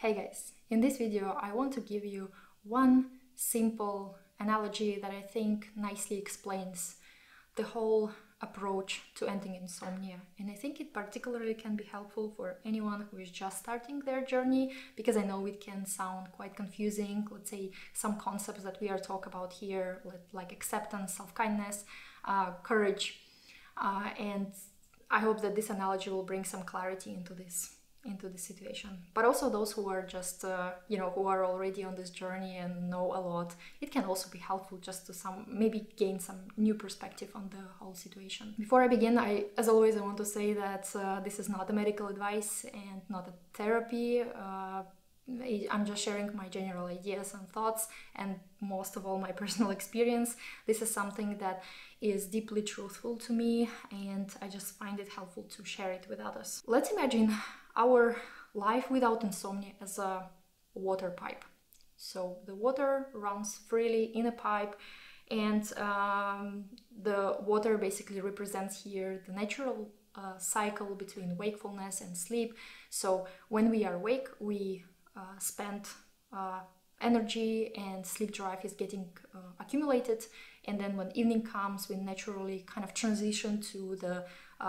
Hey guys, in this video I want to give you one simple analogy that I think nicely explains the whole approach to ending insomnia, and I think it particularly can be helpful for anyone who is just starting their journey, because I know it can sound quite confusing. Let's say some concepts that we are talking about here, like acceptance, self-kindness, courage, and I hope that this analogy will bring some clarity into this situation. But also those who are just who are already on this journey and know a lot, it can also be helpful just to maybe gain some new perspective on the whole situation. Before I begin, as always, I want to say that this is not a medical advice and not a therapy. I'm just sharing my general ideas and thoughts, and most of all my personal experience. This is something that is deeply truthful to me, and I just find it helpful to share it with others. Let's imagine our life without insomnia as a water pipe. So the water runs freely in a pipe, and the water basically represents here the natural cycle between wakefulness and sleep. So when we are awake, we spend energy, and sleep drive is getting accumulated, and then when evening comes, we naturally kind of transition to the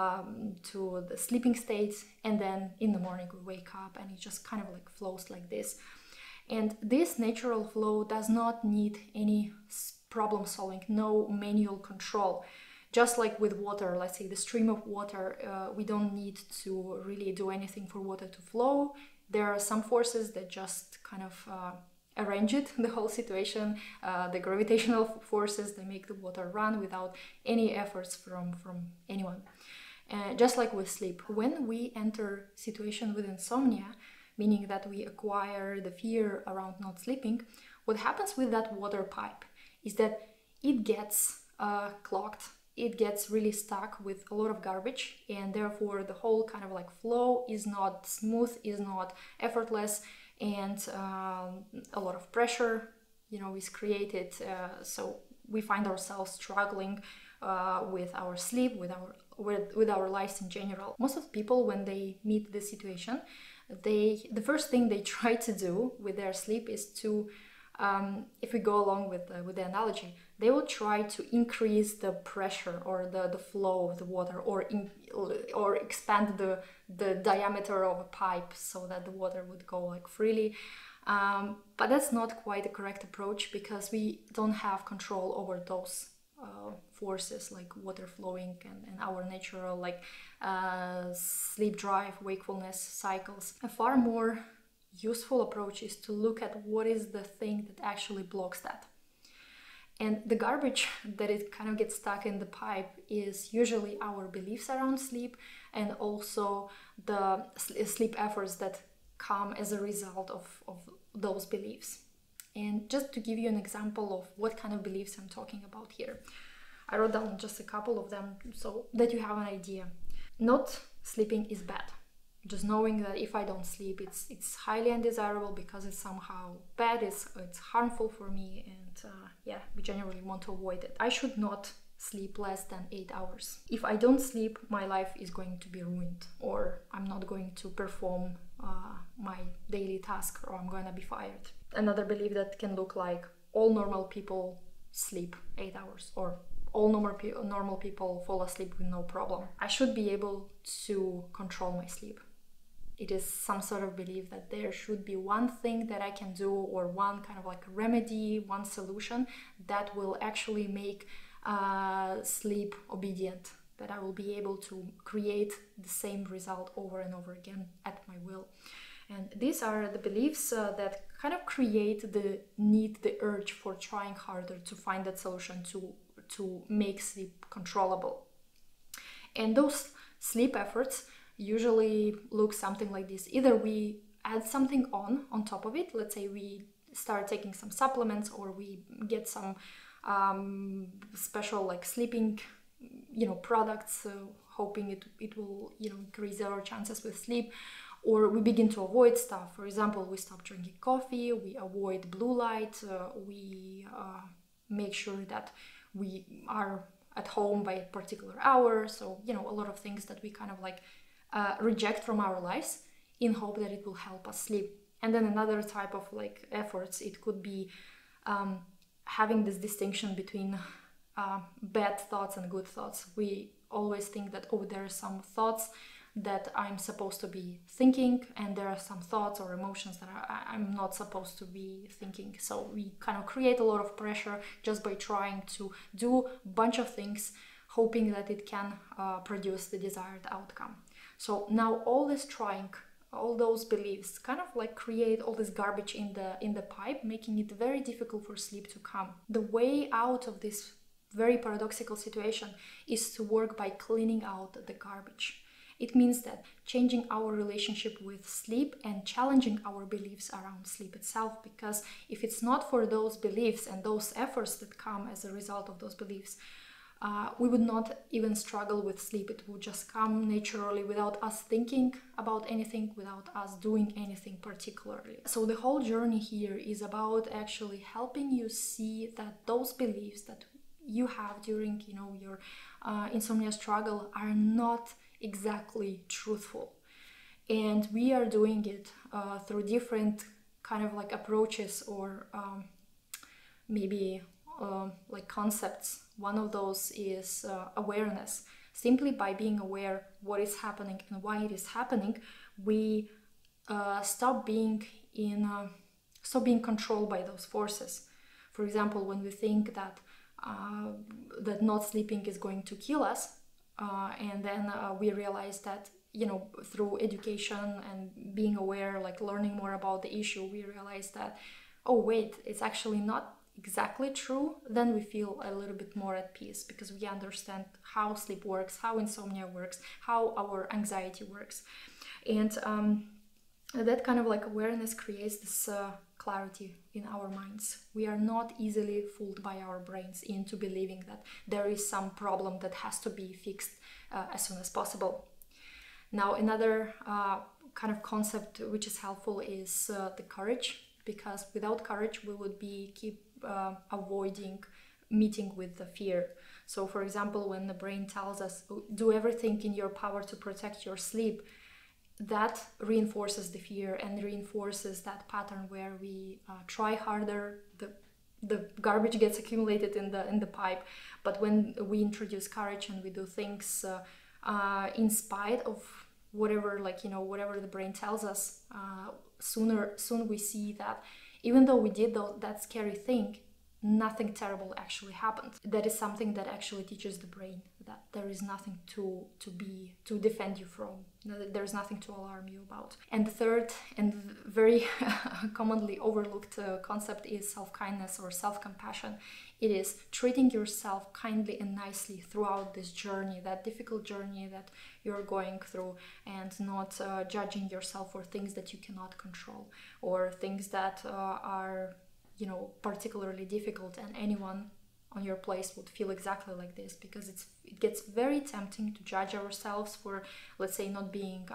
sleeping state, and then in the morning we wake up, and it just kind of like flows like this. And this natural flow does not need any problem solving, no manual control. Just like with water, let's say the stream of water, we don't need to really do anything for water to flow. There are some forces that just kind of arrange it, the whole situation. The gravitational forces, they make the water run without any efforts from anyone. Just like with sleep, when we enter situation with insomnia, meaning that we acquire the fear around not sleeping, what happens with that water pipe is that it gets clogged. It gets really stuck with a lot of garbage, and therefore the whole kind of like flow is not smooth, is not effortless, and a lot of pressure, is created. So we find ourselves struggling with our sleep, with our lives in general. Most of the people, when they meet this situation, the first thing they try to do with their sleep is to, if we go along with the analogy, they will try to increase the pressure or the flow of the water, or expand the diameter of a pipe so that the water would go like freely. But that's not quite the correct approach, because we don't have control over those forces like water flowing and our natural sleep drive, wakefulness cycles. A far more useful approach is to look at what is the thing that actually blocks that. And the garbage that it kind of gets stuck in the pipe is usually our beliefs around sleep, and also the sleep efforts that come as a result of those beliefs. And just to give you an example of what kind of beliefs I'm talking about here, I wrote down just a couple of them so that you have an idea. Not sleeping is bad. Just knowing that if I don't sleep, it's highly undesirable because it's somehow bad, it's harmful for me, and we generally want to avoid it. I should not sleep less than 8 hours. If I don't sleep, my life is going to be ruined, or I'm not going to perform my daily task, or I'm going to be fired. Another belief that can look like all normal people sleep 8 hours, or all normal people fall asleep with no problem. I should be able to control my sleep. It is some sort of belief that there should be one thing that I can do, or one kind of like remedy, one solution that will actually make sleep obedient, that I will be able to create the same result over and over again at my will. And these are the beliefs that kind of create the need, the urge for trying harder to find that solution to make sleep controllable. And those sleep efforts usually look something like this. Either we add something on top of it. Let's say we start taking some supplements, or we get some special like sleeping products, hoping it will increase our chances with sleep. Or we begin to avoid stuff. For example, we stop drinking coffee, we avoid blue light, we make sure that we are at home by a particular hour. So, a lot of things that we kind of like reject from our lives in hope that it will help us sleep. And then another type of like efforts, it could be having this distinction between bad thoughts and good thoughts. We always think that, oh, there are some thoughts that I'm supposed to be thinking, and there are some thoughts or emotions that I'm not supposed to be thinking. So we kind of create a lot of pressure just by trying to do a bunch of things, hoping that it can produce the desired outcome. So now all this trying, all those beliefs kind of like create all this garbage in the pipe, making it very difficult for sleep to come. The way out of this very paradoxical situation is to work by cleaning out the garbage. It means that changing our relationship with sleep and challenging our beliefs around sleep itself, because if it's not for those beliefs and those efforts that come as a result of those beliefs, we would not even struggle with sleep. It would just come naturally without us thinking about anything, without us doing anything particularly. So the whole journey here is about actually helping you see that those beliefs that you have during, your insomnia struggle are not exactly truthful. And we are doing it through different kind of like approaches or maybe like concepts. One of those is awareness. Simply by being aware what is happening and why it is happening, we stop being controlled by those forces. For example, when we think that not sleeping is going to kill us, and then we realize that, through education and being aware, like learning more about the issue, we realize that, oh wait, it's actually not exactly true. Then we feel a little bit more at peace, because we understand how sleep works, how insomnia works, how our anxiety works. And that kind of like awareness creates this clarity in our minds. We are not easily fooled by our brains into believing that there is some problem that has to be fixed as soon as possible. Now, another kind of concept which is helpful is the courage, because without courage we would keep avoiding meeting with the fear. So for example, when the brain tells us do everything in your power to protect your sleep, that reinforces the fear and reinforces that pattern where we try harder, the garbage gets accumulated in the pipe. But when we introduce courage and we do things in spite of whatever the brain tells us, soon we see that even though we did that scary thing, nothing terrible actually happened. That is something that actually teaches the brain that there is nothing to defend you from. There is nothing to alarm you about. And the third and very commonly overlooked concept is self-kindness or self-compassion. It is treating yourself kindly and nicely throughout this journey, that difficult journey that you're going through, and not judging yourself for things that you cannot control or things that are particularly difficult. And anyone on your place would feel exactly like this, because it gets very tempting to judge ourselves for, let's say, not being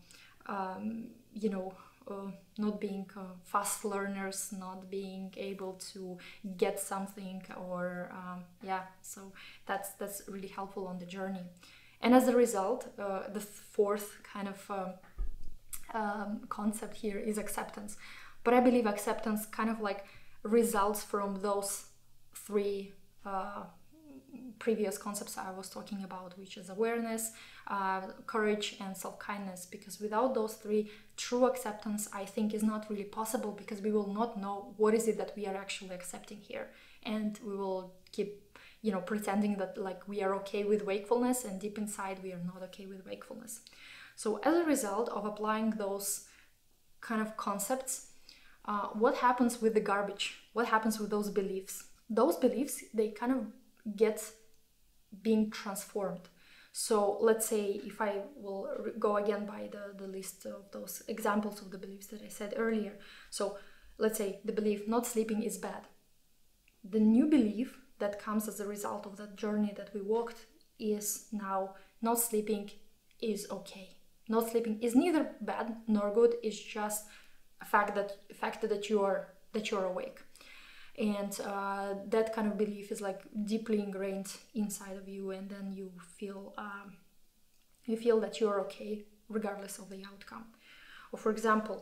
fast learners, not being able to get something, or so that's really helpful on the journey. And as a result, the fourth kind of concept here is acceptance. But I believe acceptance kind of like results from those three previous concepts I was talking about, which is awareness, courage, and self-kindness. Because without those three, true acceptance, I think, is not really possible, because we will not know what is it that we are actually accepting here, and we will keep pretending that like we are okay with wakefulness, and deep inside we are not okay with wakefulness. So as a result of applying those kind of concepts, what happens with the garbage? What happens with those beliefs? Those beliefs, they kind of get being transformed. So let's say, if I will go again by the list of those examples of the beliefs that I said earlier. So let's say the belief not sleeping is bad. The new belief that comes as a result of that journey that we walked is now not sleeping is okay. Not sleeping is neither bad nor good. It's just a fact that you're awake. And that kind of belief is like deeply ingrained inside of you, and then you feel that you're okay regardless of the outcome. Or for example,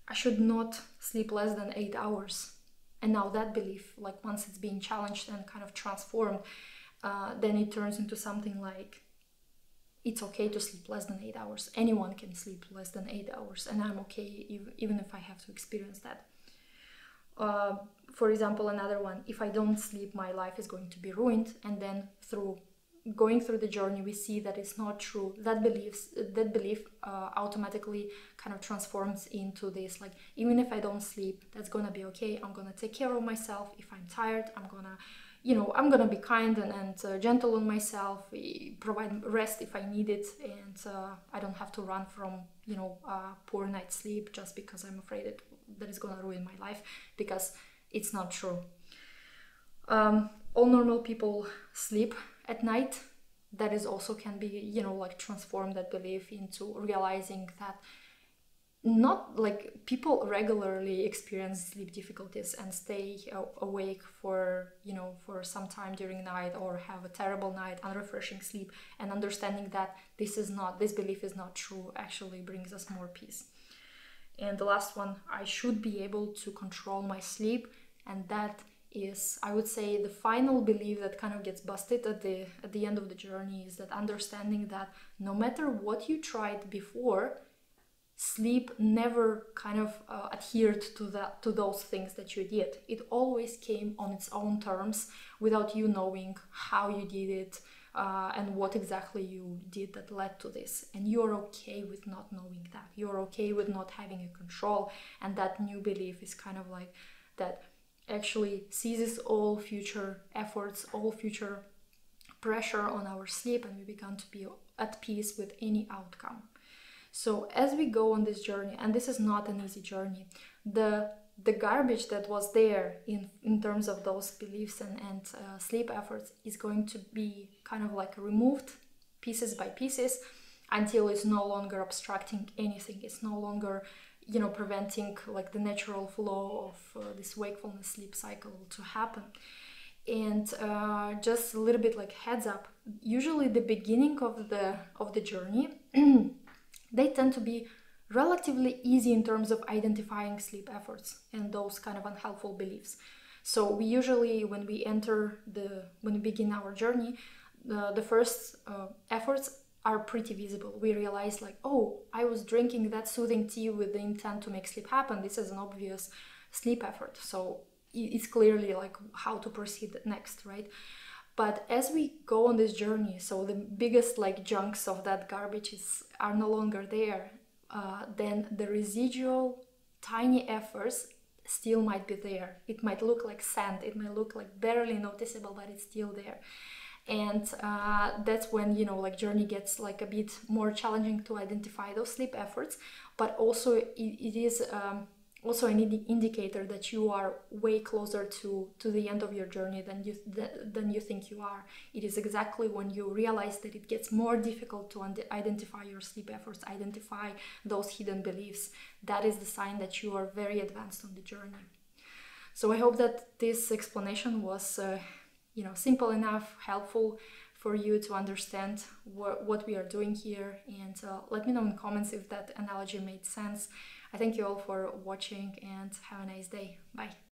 I should not sleep less than 8 hours. And now that belief, like once it's being challenged and kind of transformed, then it turns into something like, it's okay to sleep less than 8 hours. Anyone can sleep less than 8 hours, and I'm okay even if I have to experience that. For example, another one, if I don't sleep, my life is going to be ruined. And then through going through the journey, we see that it's not true. That belief automatically kind of transforms into this, like, even if I don't sleep, that's gonna be okay. I'm gonna take care of myself. If I'm tired, I'm gonna be kind and gentle on myself, provide rest if I need it, and I don't have to run from poor night's sleep just because I'm afraid that is gonna ruin my life, because it's not true. All normal people sleep at night. That is also can be transform that belief into realizing that not like people regularly experience sleep difficulties and stay awake for some time during night, or have a terrible night, unrefreshing sleep, and understanding that this belief is not true actually brings us more peace. And the last one, I should be able to control my sleep, and that is, I would say, the final belief that kind of gets busted at the end of the journey, is that understanding that no matter what you tried before, sleep never kind of adhered to those things that you did. It always came on its own terms without you knowing how you did it and what exactly you did that led to this. And you're okay with not knowing that. You're okay with not having a control. And that new belief is kind of like that actually seizes all future efforts, all future pressure on our sleep, and we begin to be at peace with any outcome. So as we go on this journey, and this is not an easy journey, the garbage that was there in terms of those beliefs and sleep efforts is going to be kind of like removed pieces by pieces until it's no longer obstructing anything. It's no longer preventing like the natural flow of this wakefulness sleep cycle to happen. And just a little bit like heads up, usually the beginning of the journey they tend to be relatively easy in terms of identifying sleep efforts and those kind of unhelpful beliefs. So we usually, when we begin our journey, the first efforts are pretty visible. We realize like, oh, I was drinking that soothing tea with the intent to make sleep happen. This is an obvious sleep effort. So it's clearly like how to proceed next, right? But as we go on this journey, so the biggest like chunks of that garbage are no longer there, then the residual tiny efforts still might be there. It might look like sand, it might look like barely noticeable, but it's still there. And that's when journey gets like a bit more challenging to identify those sleep efforts, but also it is also an indicator that you are way closer to the end of your journey than you think you are. It is exactly when you realize that it gets more difficult to identify your sleep efforts, identify those hidden beliefs. That is the sign that you are very advanced on the journey. So I hope that this explanation was simple enough, helpful for you to understand what we are doing here. And let me know in comments if that analogy made sense. I thank you all for watching and have a nice day. Bye.